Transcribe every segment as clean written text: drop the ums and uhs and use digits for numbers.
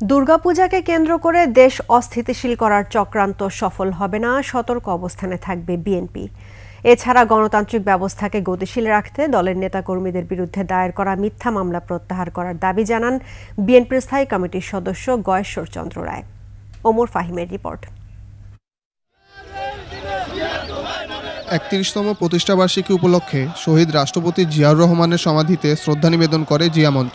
দুর্গাপূজাকে কেন্দ্র করে দেশ অস্থিতিশীল করার চক্রান্ত সফল হবে না, সতর্ক অবস্থানে থাকবে বিএনপি। এছাড়া গণতান্ত্রিক ব্যবস্থাকে গতিশীল রাখতে দলের নেতাকর্মীদের বিরুদ্ধে দায়ের করা মিথ্যা মামলা প্রত্যাহার করার দাবি জানান বিএনপির স্থায়ী কমিটির সদস্য গয়েশ্বর চন্দ্র রায়। ওমর ফাহিমের রিপোর্ট। ৩১তম প্রতিষ্ঠাবার্ষিকী উপলক্ষে শহীদ রাষ্ট্রপতি জিয়াউর রহমানের সমাধিতে শ্রদ্ধা নিবেদন করে জিয়া মঞ্চ।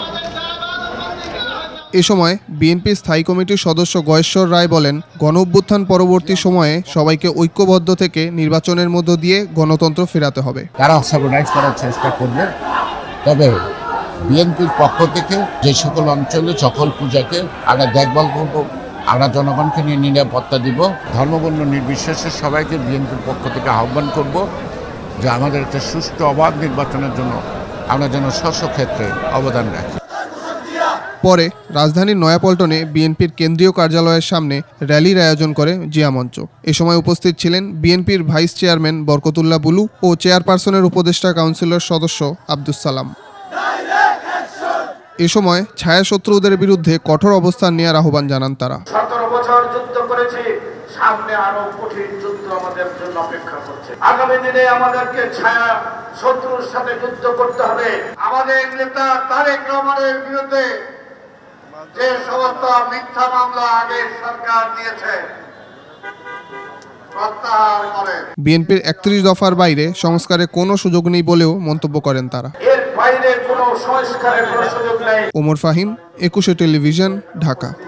এ সময় বিএনপি স্থায়ী কমিটির সদস্য গয়েশ্বর রায় বলেন, গণঅভ্যুত্থান পরবর্তী সময়ে সবাইকে ঐক্যবদ্ধ থেকে নির্বাচনের মধ্য দিয়ে গণতন্ত্র ফেরাতে হবে। তারা সাবঅর্গানাইজ করার চেষ্টা করবে, তবে বিএনপির পক্ষ থেকে যে সকল অঞ্চলে সকল পূজাকে আমরা দেখভাল করব, আমরা জনগণকে নিয়ে নিরাপত্তা দিব, ধর্মবর্ণ নির্বিশেষে সবাইকে বিএনপির পক্ষ থেকে আহ্বান করব যে আমাদের একটা সুষ্ঠু অবাধ নির্বাচনের জন্য আমরা যেন স্ব ক্ষেত্রে অবদান রাখি। পরে রাজধানীর নয়াপল্টনে বিএনপির কেন্দ্রীয় কার্যালয়ের সামনে র্যালির আয়োজন করে জিয়া মঞ্চ। এ সময় উপস্থিত ছিলেন বিএনপির ভাইস চেয়ারম্যান বরকতুল্লাহ বুলু ও চেয়ারপারসনের উপদেষ্টা কাউন্সিলর সদস্য আব্দুস সালাম। এ সময় ছায়াশত্রুদের বিরুদ্ধে কঠোর অবস্থান নেওয়ার আহ্বান জানান তারা। 17 বছর যুদ্ধ করেছি, সামনে আরো কঠিন যুদ্ধ আমাদের জন্য অপেক্ষা করছে। আগামী দিনে আমাদেরকে ছায়া শত্রুর সাথে যুদ্ধ করতে হবে। আমাদের নেতা তারেক রহমানের বিরুদ্ধে যে সমস্ত মিথ্যা মামলা আগে সরকার দিয়েছে প্রত্যাহার করেন। বিএনপির ৩১ দফার বাইরে সংস্কারে কোনো সুযোগ নেই বলেও মন্তব্য করেন তারা। এর বাইরে কোনো সংস্কারের কোনো সুযোগ নেই। ওমর ফাহিম, ২১ টেলিভিশন, ঢাকা।